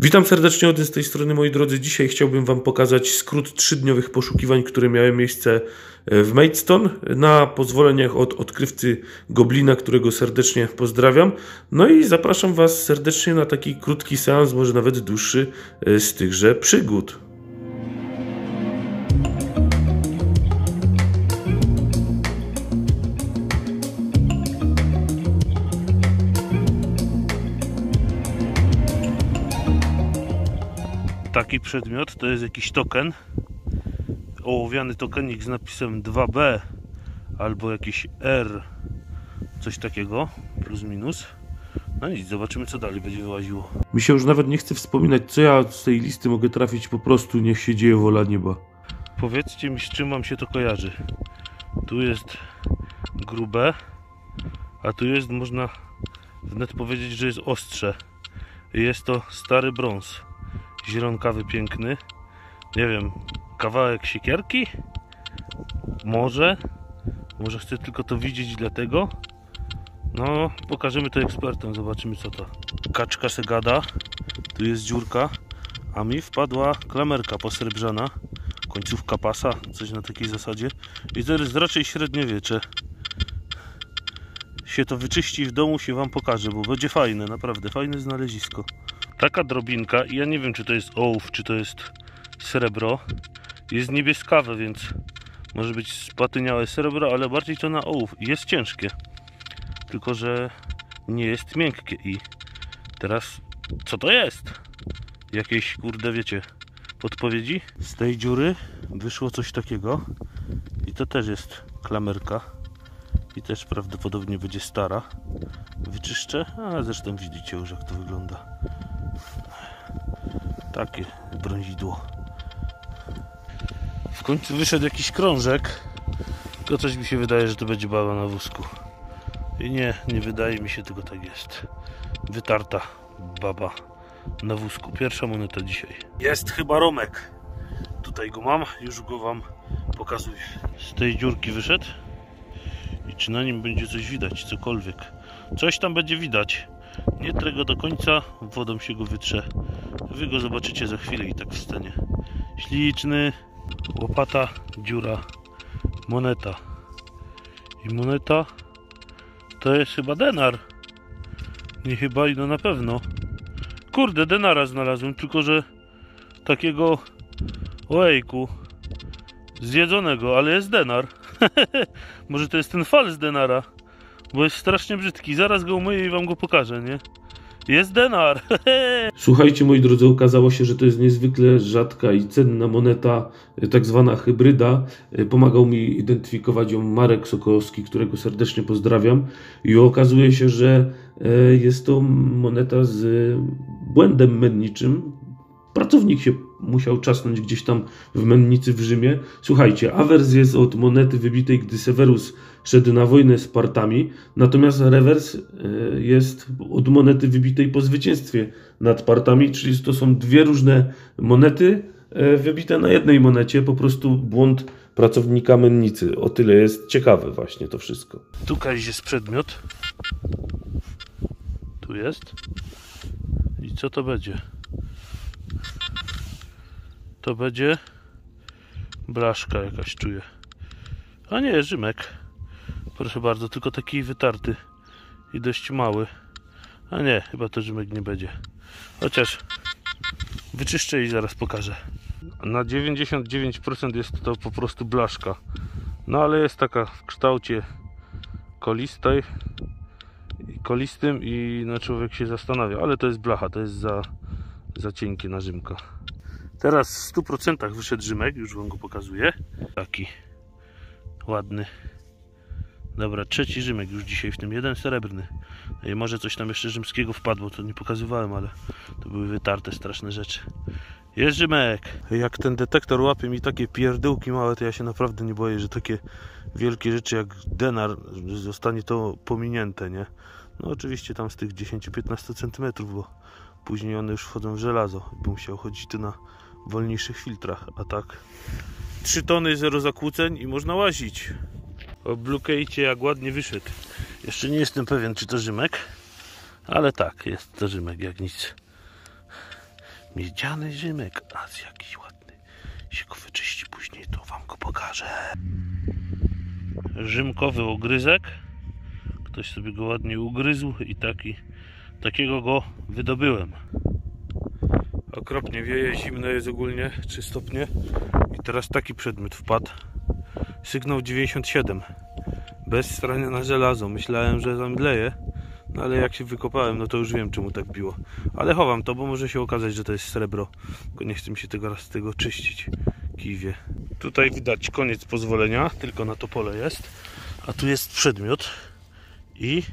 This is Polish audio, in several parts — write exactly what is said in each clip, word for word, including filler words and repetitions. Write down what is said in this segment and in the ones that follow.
Witam serdecznie, Odyn z tej strony, moi drodzy. Dzisiaj chciałbym Wam pokazać skrót trzydniowych poszukiwań, które miały miejsce w Maidstone na pozwoleniach od odkrywcy Goblina, którego serdecznie pozdrawiam. No i zapraszam Was serdecznie na taki krótki seans, może nawet dłuższy, z tychże przygód. Taki przedmiot to jest jakiś token, ołowiany tokenik z napisem dwa B albo jakiś R, coś takiego, plus minus. No nic, zobaczymy, co dalej będzie wyłaziło. Mi się już nawet nie chce wspominać, co ja z tej listy mogę trafić, po prostu niech się dzieje wola nieba. Powiedzcie mi, z czym wam się to kojarzy. Tu jest grube, a tu jest, można wnet powiedzieć, że jest ostrze. Jest to stary brąz. Zielonkawy, piękny. Nie wiem, kawałek siekierki? Może? Może chcę tylko to widzieć, dlatego? No, pokażemy to ekspertom, zobaczymy, co to. Kaczka se gada. Tu jest dziurka, a mi wpadła klamerka posrebrzana, końcówka pasa, coś na takiej zasadzie. I to jest raczej średniowiecze. Się to wyczyści w domu, się wam pokażę, bo będzie fajne, naprawdę fajne znalezisko. Taka drobinka, i ja nie wiem, czy to jest ołów, czy to jest srebro. Jest niebieskawe, więc może być spatyniałe srebro, ale bardziej to na ołów. Jest ciężkie, tylko że nie jest miękkie. I teraz co to jest? Jakieś, kurde, wiecie, podpowiedzi? Z tej dziury wyszło coś takiego i to też jest klamerka i też prawdopodobnie będzie stara. Wyczyszczę, a zresztą widzicie już, jak to wygląda. Takie brązidło. W końcu wyszedł jakiś krążek, tylko coś mi się wydaje, że to będzie baba na wózku. I nie, nie wydaje mi się, tylko tak jest. Wytarta baba na wózku. Pierwsza moneta dzisiaj. Jest chyba Romek. Tutaj go mam, już go wam pokazuję. Z tej dziurki wyszedł. I czy na nim będzie coś widać, cokolwiek. Coś tam będzie widać. Nie trę go do końca, wodą się go wytrze. Wy go zobaczycie za chwilę i tak w scenie. Śliczny, łopata, dziura, moneta. I moneta to jest chyba denar. Nie chyba, i no na pewno. Kurde, denara znalazłem, tylko że takiego, ojejku, zjedzonego, ale jest denar. Może to jest ten fal z denara, bo jest strasznie brzydki. Zaraz go umyję i wam go pokażę, nie? Jest denar. Słuchajcie, moi drodzy, okazało się, że to jest niezwykle rzadka i cenna moneta, tak zwana hybryda. Pomagał mi identyfikować ją Marek Sokołowski, którego serdecznie pozdrawiam. I okazuje się, że jest to moneta z błędem menniczym. Pracownik się musiał czasnąć gdzieś tam w mennicy w Rzymie. Słuchajcie, awers jest od monety wybitej, gdy Severus szedł na wojnę z Partami, natomiast rewers jest od monety wybitej po zwycięstwie nad Partami, czyli to są dwie różne monety wybite na jednej monecie, po prostu błąd pracownika mennicy. O tyle jest ciekawe właśnie to wszystko. Tutaj jest przedmiot. Tu jest. I co to będzie? To będzie blaszka jakaś, czuję. A nie, Rzymek. Proszę bardzo, tylko taki wytarty i dość mały. A nie, chyba to Rzymek nie będzie. Chociaż wyczyszczę i zaraz pokażę. Na dziewięćdziesiąt dziewięć procent jest to po prostu blaszka. No ale jest taka w kształcie kolistej, kolistym i no, człowiek się zastanawia. Ale to jest blacha, to jest za, za cienkie na Rzymka. Teraz w stu procentach wyszedł Rzymek, już wam go pokazuję. Taki ładny. Dobra, trzeci Rzymek już dzisiaj w tym, jeden srebrny. I może coś tam jeszcze rzymskiego wpadło, to nie pokazywałem, ale to były wytarte straszne rzeczy. Jest Rzymek! Jak ten detektor łapie mi takie pierdółki małe, to ja się naprawdę nie boję, że takie wielkie rzeczy jak denar zostanie to pominięte, nie? No oczywiście tam z tych dziesięć do piętnastu centymetrów, bo później one już wchodzą w żelazo. Bym musiał chodzić tu na wolniejszych filtrach, a tak trzy tony, zero zakłóceń i można łazić. Oblukejcie, jak ładnie wyszedł. Jeszcze nie jestem pewien, czy to Rzymek, ale tak, jest to Rzymek jak nic. Miedziany Rzymek. A jakiś ładny. Się go wyczyści później, to wam go pokażę. Rzymkowy ogryzek. Ktoś sobie go ładnie ugryzł i taki, takiego go wydobyłem. Okropnie wieje, zimno jest ogólnie, trzy stopnie. I teraz taki przedmiot wpadł. Sygnał dziewięćdziesiąt siedem. Bez strania na żelazo. Myślałem, że zamdleje. No ale jak się wykopałem, no to już wiem, czemu tak biło. Ale chowam to, bo może się okazać, że to jest srebro. Tylko nie chcę mi się tego raz z tego czyścić. Kiwie. Tutaj widać koniec pozwolenia. Tylko na to pole jest. A tu jest przedmiot. I...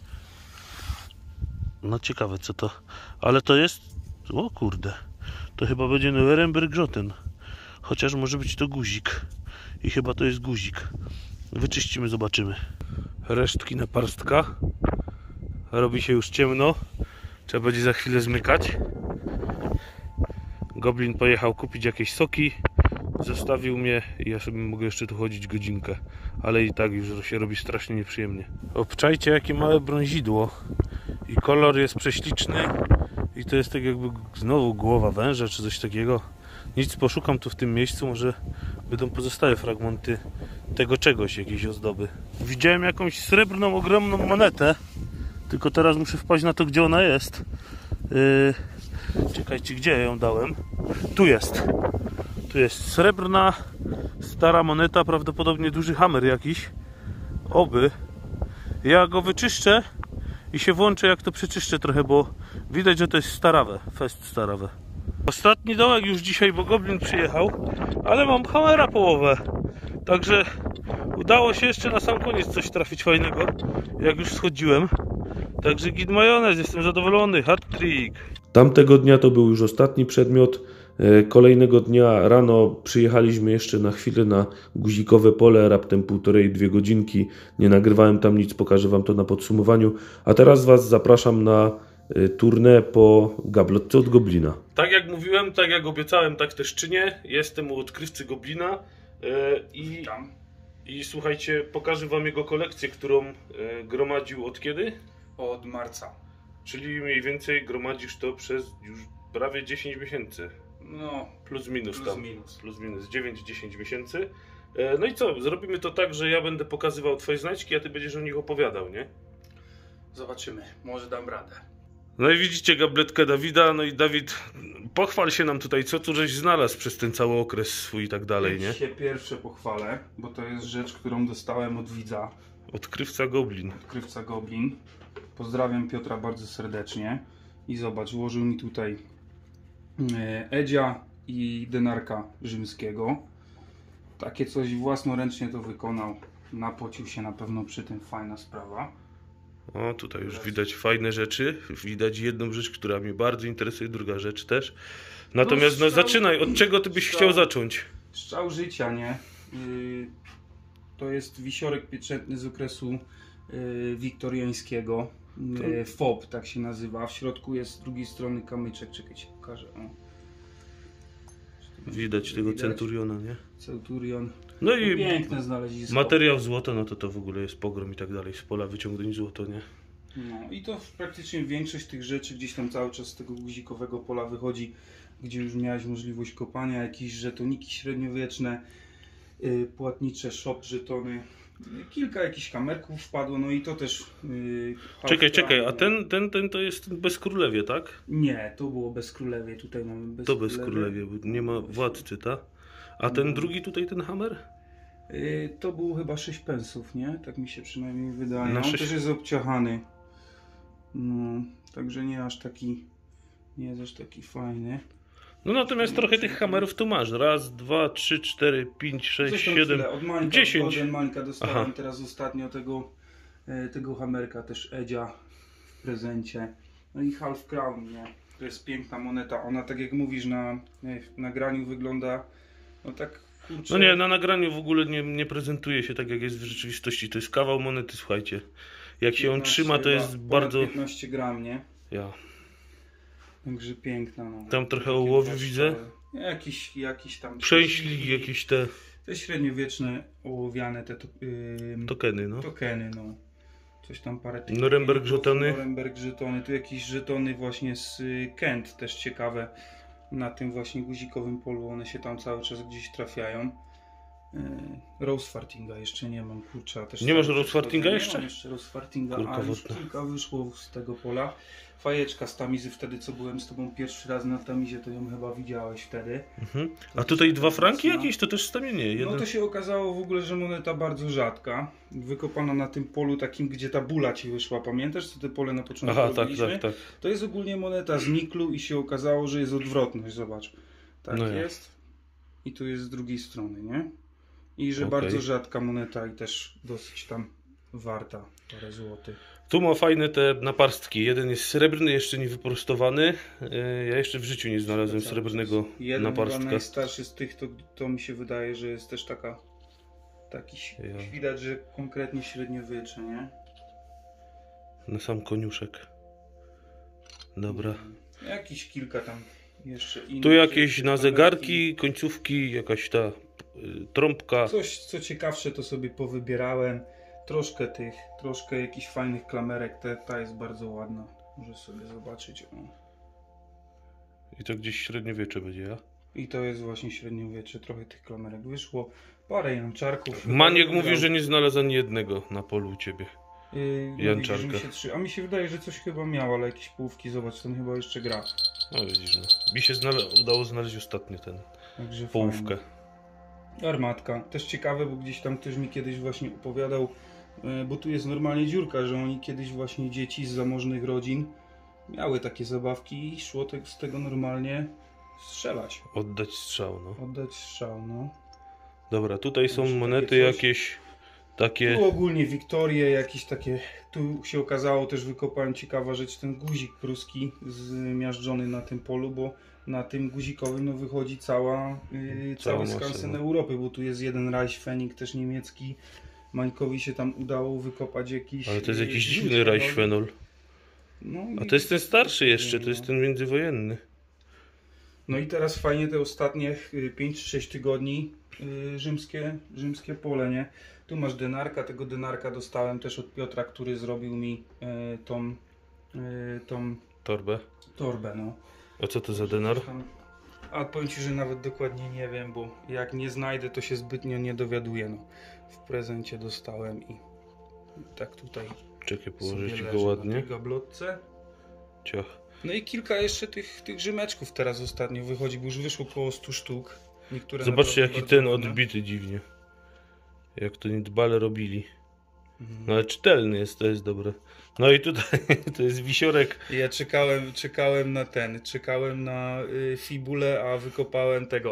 no ciekawe co to. Ale to jest... o kurde. To chyba będzie Nuremberg-Joten. Chociaż może być to guzik. I chyba to jest guzik. Wyczyścimy, zobaczymy. Resztki naparstka. Robi się już ciemno. Trzeba będzie za chwilę zmykać. Goblin pojechał kupić jakieś soki. Zostawił mnie i ja sobie mogę jeszcze tu chodzić godzinkę. Ale i tak już się robi strasznie nieprzyjemnie. Obczajcie, jakie małe brązidło. I kolor jest prześliczny. I to jest tak jakby znowu głowa węża czy coś takiego. Nic, poszukam tu w tym miejscu. Może będą pozostałe fragmenty tego czegoś, jakiejś ozdoby. Widziałem jakąś srebrną, ogromną monetę. Tylko teraz muszę wpaść na to, gdzie ona jest. Yy, czekajcie, gdzie ja ją dałem? Tu jest. Tu jest srebrna, stara moneta, prawdopodobnie duży hammer jakiś. Oby. Ja go wyczyszczę i się włączę, jak to przeczyszczę trochę, bo widać, że to jest starawe. Fest starawe. Ostatni dołek już dzisiaj, bo goblin przyjechał, ale mam hammera połowę. Także udało się jeszcze na sam koniec coś trafić fajnego, jak już schodziłem. Także git majonez, jestem zadowolony, hat-trick. Tamtego dnia to był już ostatni przedmiot. Kolejnego dnia rano przyjechaliśmy jeszcze na chwilę na guzikowe pole, raptem półtorej, dwie godzinki. Nie nagrywałem tam nic, pokażę wam to na podsumowaniu. A teraz was zapraszam na tournée po gablotce od Goblina. Tak jak mówiłem, tak jak obiecałem, tak też czynię. Jestem u odkrywcy Goblina i, i słuchajcie, pokażę wam jego kolekcję, którą gromadził od kiedy? Od marca. Czyli mniej więcej gromadzisz to przez już prawie dziesięć miesięcy. No, plus minus plus tam. Minus. Plus minus dziewięć dziesięć miesięcy. No i co? Zrobimy to tak, że ja będę pokazywał twoje znajdźki, a ty będziesz o nich opowiadał, nie? Zobaczymy, może dam radę. No i widzicie gabletkę Dawida, no i Dawid, pochwal się nam tutaj, co tu żeś znalazł przez ten cały okres swój i tak dalej, nie? Ja się pierwsze pochwalę, bo to jest rzecz, którą dostałem od widza. Odkrywca Goblin. Odkrywca Goblin. Pozdrawiam Piotra bardzo serdecznie. I zobacz, włożył mi tutaj Edzia i denarka rzymskiego. Takie coś własnoręcznie to wykonał. Napocił się na pewno przy tym, fajna sprawa. O, tutaj już widać fajne rzeczy. Widać jedną rzecz, która mnie bardzo interesuje, druga rzecz też. Natomiast no, no zaczynaj, od czego ty byś strzał, chciał zacząć? Strzał życia, nie? Yy, to jest wisiorek pieczętny z okresu yy, wiktoriańskiego. Yy, F O B tak się nazywa. W środku jest z drugiej strony kamyczek. Czekaj, ci pokażę. O. Widać tego widać? Centuriona, nie? Centurion. No i piękne znalezisko. Materiał złoto, no to to w ogóle jest pogrom i tak dalej. Z pola wyciągnąć złoto, nie? No i to praktycznie większość tych rzeczy gdzieś tam cały czas z tego guzikowego pola wychodzi, gdzie już miałeś możliwość kopania, jakieś żetoniki średniowieczne, yy, płatnicze, shop żetony, kilka jakichś kamerków wpadło, no i to też... Yy, czekaj, czekaj, a ten, ten, ten to jest bez królewie, tak? Nie, to było bez królewie, tutaj mamy bez To bez królewie, bo nie ma władcy, tak? A ten no. drugi tutaj, ten hammer? Yy, to było chyba sześć pensów, nie? Tak mi się przynajmniej wydaje. Na On sześć... też jest obciachany. No, także nie aż taki, nie jest aż taki fajny. No natomiast trochę tych hammerów tu masz. Raz, dwa, trzy, cztery, pięć, sześć, siedem, od Mańka, dziesięć. Od Mańka dostałem Aha. teraz ostatnio tego, tego hammerka, też Edzia w prezencie. No i Half Crown, nie? To jest piękna moneta. Ona, tak jak mówisz, na w nagraniu wygląda no tak kurczę. No nie, na nagraniu w ogóle nie, nie prezentuje się tak, jak jest w rzeczywistości. To jest kawał monety, słuchajcie. Jak się on trzyma, to jest bardzo... piętnaście gram, nie? Ja. Także piękna. No. Tam trochę ołowiu widzę. Jakiś, jakiś tam... Przejśli, jakieś te... Te średniowieczne, ołowiane te to, yy, tokeny, no. Tokeny, no. Coś tam parę... Nuremberg żetony. Nuremberg żetony. Tu jakieś żetony właśnie z y, Kent, też ciekawe. na tym właśnie guzikowym polu, one się tam cały czas gdzieś trafiają. Yy, Rose Fartinga jeszcze nie mam, kurczę. Też nie masz Rose Fartinga jeszcze? Nie mam jeszcze Rose Fartinga, Kurka a już wodna. kilka wyszło z tego pola. Fajeczka z tamizy, wtedy co byłem z tobą pierwszy raz na tamizie, to ją chyba widziałeś wtedy. Mhm. A tutaj dwa franki jakieś? To też tam nie. Jeden... No to się okazało w ogóle, że moneta bardzo rzadka. Wykopana na tym polu takim, gdzie ta bula ci wyszła. Pamiętasz, co te pole na początku Aha, tak, robiliśmy? tak, tak. To jest ogólnie moneta z niklu i się okazało, że jest odwrotność. Zobacz. Tak No ja. jest. I tu jest z drugiej strony, nie? I że Okej. bardzo rzadka moneta i też dosyć tam warta parę złotych. Tu ma fajne te naparstki. Jeden jest srebrny, jeszcze nie wyprostowany. E, Ja jeszcze w życiu nie znalazłem srebrnego Jeden naparstka. chyba najstarszy z tych, to, to mi się wydaje, że jest też taka taki Ja. widać, że konkretnie średniowiecze, nie? Na sam koniuszek. Dobra. Jakiś kilka tam jeszcze innych. Tu jakieś rzeczy, na kamerki. zegarki, końcówki, jakaś ta y, trąbka. Coś co ciekawsze to sobie powybierałem. Troszkę tych, troszkę jakichś fajnych klamerek. Ta, ta jest bardzo ładna. Możesz sobie zobaczyć. O. I to gdzieś średniowiecze będzie, ja? I to jest właśnie średniowiecze. Trochę tych klamerek wyszło. Parę janczarków. Maniek mówi, że nie znalazł ani jednego na polu u ciebie. Yy, no Janczarka. widzisz, mi się trzy... A mi się wydaje, że coś chyba miał, ale jakieś połówki, zobacz, ten chyba jeszcze gra. No widzisz, no. Mi się znale- udało znaleźć ostatnio ten Także połówkę. fajnie. Armatka. Też ciekawe, bo gdzieś tam ktoś mi kiedyś właśnie opowiadał, yy, bo tu jest normalnie dziurka, że oni kiedyś właśnie dzieci z zamożnych rodzin miały takie zabawki i szło te, z tego normalnie strzelać. Oddać strzał, no. Oddać strzał, no. Dobra, tutaj są Takie monety coś. jakieś takie... Tu ogólnie Wiktorie, jakieś takie, tu się okazało, też wykopałem ciekawa rzecz, ten guzik pruski zmiażdżony na tym polu, bo na tym guzikowym no, wychodzi cała, yy, Cała cały masa, skansen no. Europy, bo tu jest jeden Reichsfenik też niemiecki. Mańkowi się tam udało wykopać jakiś... Ale to jest yy, jakiś guzik, dziwny no. Reichsfenol. No, A i- to jest ten starszy jeszcze, to no. jest ten międzywojenny. No i teraz fajnie te ostatnie pięć czy sześć tygodni yy, rzymskie, rzymskie pole, nie? Tu masz denarka, tego denarka dostałem też od Piotra, który zrobił mi yy, tą, yy, tą Torbę. torbę, no. A co to za denar? Tam- A powiem Ci, że nawet dokładnie nie wiem, bo jak nie znajdę, to się zbytnio nie dowiaduję, no. W prezencie dostałem i tak tutaj Czekaj, sobie położę ci leży go na ładnie. tej gablotce. Ciach. No i kilka jeszcze tych, tych rzymeczków teraz ostatnio wychodzi, bo już wyszło około stu sztuk. Niektóre Zobaczcie, naprawdę jaki bardzo ten ładne. odbity dziwnie. Jak to niedbale robili. Mhm. No ale czytelny jest, to jest dobre. No i tutaj to jest wisiorek. Ja czekałem, czekałem na ten, czekałem na y, fibulę, a wykopałem tego,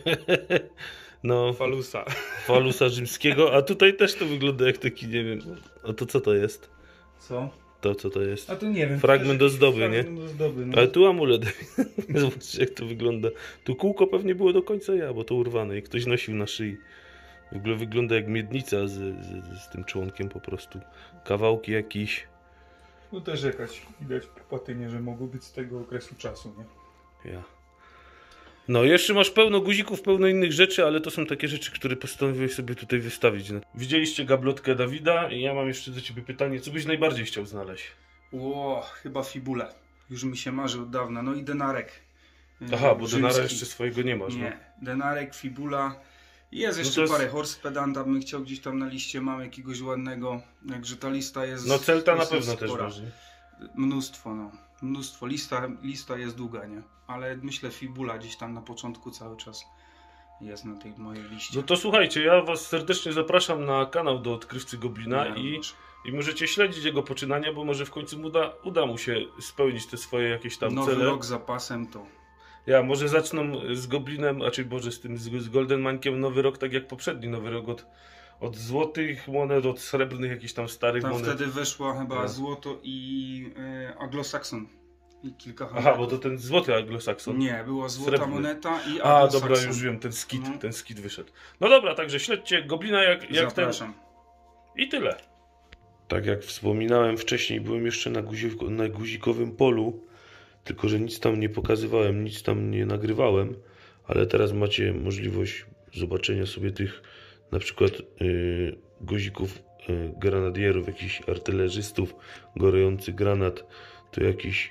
No, falusa. falusa rzymskiego, a tutaj też to wygląda jak taki, nie wiem. A to co to jest? Co? To co to jest? A to nie wiem. Fragment to też ozdoby, jakiś nie? fragment ozdoby, no. Ale tu amulet. Zobaczcie, jak to wygląda. Tu kółko pewnie było do końca ja, bo to urwane i ktoś nosił na szyi. W ogóle wygląda jak miednica z, z, z tym członkiem po prostu. Kawałki jakieś. No też jakaś widać po patynie, że mogło być z tego okresu czasu, nie? Ja. No, jeszcze masz pełno guzików, pełno innych rzeczy, ale to są takie rzeczy, które postanowiłeś sobie tutaj wystawić. Widzieliście gablotkę Dawida i ja mam jeszcze do ciebie pytanie, co byś najbardziej chciał znaleźć? Ło, chyba fibule. Już mi się marzy od dawna. No i denarek. Aha, bo Rzymski. denara jeszcze swojego nie masz. Nie, denarek, fibula. Jest No jeszcze to jest- parę horse pedanta, bym chciał gdzieś tam na liście, mam jakiegoś ładnego, jakże ta lista jest... No Celta na jest pewno też spora. masz. nie? Mnóstwo, no. Mnóstwo. Lista, lista jest długa, nie? Ale myślę fibula gdzieś tam na początku cały czas jest na tej mojej liście. No to słuchajcie, ja was serdecznie zapraszam na kanał do Odkrywcy Goblina Ja i, również. i możecie śledzić jego poczynania, bo może w końcu mu uda, uda mu się spełnić te swoje jakieś tam Nowy cele. rok z zapasem to... Ja może zaczną z Goblinem, a czy może z tym z, z Golden Mańkiem nowy rok, tak jak poprzedni nowy rok od, od złotych monet, od srebrnych jakichś tam starych Tam monet. wtedy weszła chyba No. złoto i e, Anglo-Saxon. I kilka Aha, handlaków. bo to ten złoty Anglo-Saxon. Nie, była złota Srebrny. moneta i A, Anglo-Saxon. dobra, już wiem, ten skit, No. ten skit wyszedł. No dobra, także śledźcie Goblina jak, jak ten. Zapraszam. I tyle. Tak jak wspominałem wcześniej, byłem jeszcze na, guzik, na guzikowym polu, tylko że nic tam nie pokazywałem, nic tam nie nagrywałem, ale teraz macie możliwość zobaczenia sobie tych na przykład yy, guzików yy, granadierów, jakichś artylerzystów, gorejący granat, tu jakiś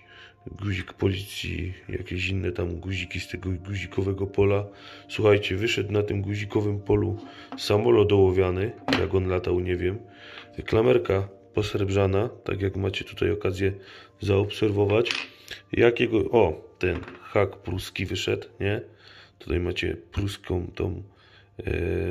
guzik policji, jakieś inne tam guziki z tego guzikowego pola. Słuchajcie, wyszedł na tym guzikowym polu samolot ołowiany, jak on latał, nie wiem. Klamerka posrebrzana, tak jak macie tutaj okazję zaobserwować. Jakiego, o, ten hak pruski wyszedł, nie? Tutaj macie pruską tą e,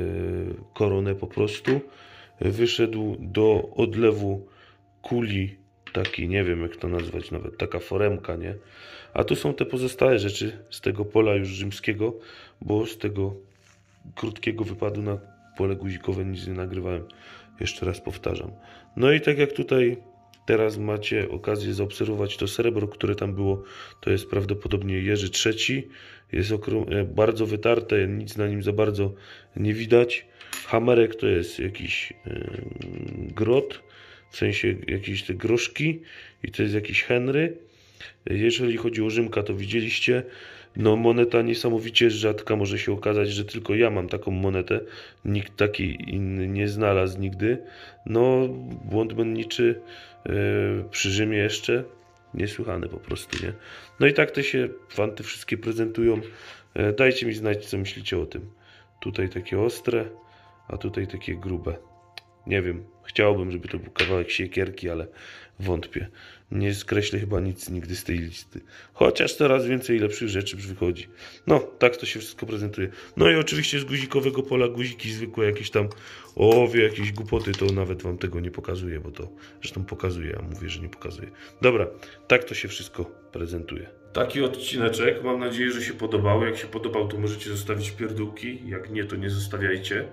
koronę po prostu. Wyszedł do odlewu kuli, taki, nie wiem jak to nazwać, nawet taka foremka, nie? A tu są te pozostałe rzeczy z tego pola już rzymskiego, bo z tego krótkiego wypadu na pole guzikowe nic nie nagrywałem. Jeszcze raz powtarzam. No i tak jak tutaj teraz macie okazję zaobserwować to srebro, które tam było, to jest prawdopodobnie Jerzy trzeci. Jest bardzo wytarte, nic na nim za bardzo nie widać. Hamerek to jest jakiś yy, grot, w sensie jakieś te groszki i to jest jakiś Henry. Jeżeli chodzi o Rzymka, to widzieliście, no moneta niesamowicie rzadka, może się okazać, że tylko ja mam taką monetę, nikt takiej inny nie znalazł nigdy. No błąd menniczy yy, przy Rzymie jeszcze niesłychany po prostu, nie? No i tak te się fanty wszystkie prezentują. Yy, dajcie mi znać, co myślicie o tym. Tutaj takie ostre, a tutaj takie grube. Nie wiem, chciałbym, żeby to był kawałek siekierki, ale wątpię. Nie skreślę chyba nic nigdy z tej listy. Chociaż coraz więcej lepszych rzeczy wychodzi. No, tak to się wszystko prezentuje. No i oczywiście z guzikowego pola guziki zwykłe, jakieś tam owie, jakieś głupoty, to nawet wam tego nie pokazuję, bo to zresztą pokazuję, a mówię, że nie pokazuję. Dobra, tak to się wszystko prezentuje. Taki odcineczek, mam nadzieję, że się podobał. Jak się podobał, to możecie zostawić pierdółki, jak nie, to nie zostawiajcie.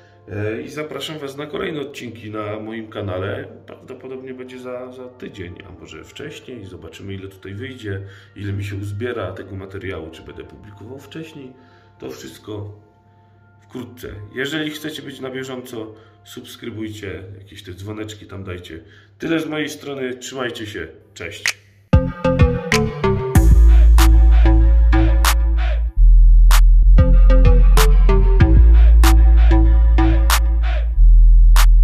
I zapraszam Was na kolejne odcinki na moim kanale. Prawdopodobnie będzie za, za tydzień, a może wcześniej. Zobaczymy, ile tutaj wyjdzie, ile mi się uzbiera tego materiału, czy będę publikował wcześniej. To wszystko wkrótce. Jeżeli chcecie być na bieżąco, subskrybujcie, jakieś te dzwoneczki tam dajcie. Tyle z mojej strony, trzymajcie się, cześć.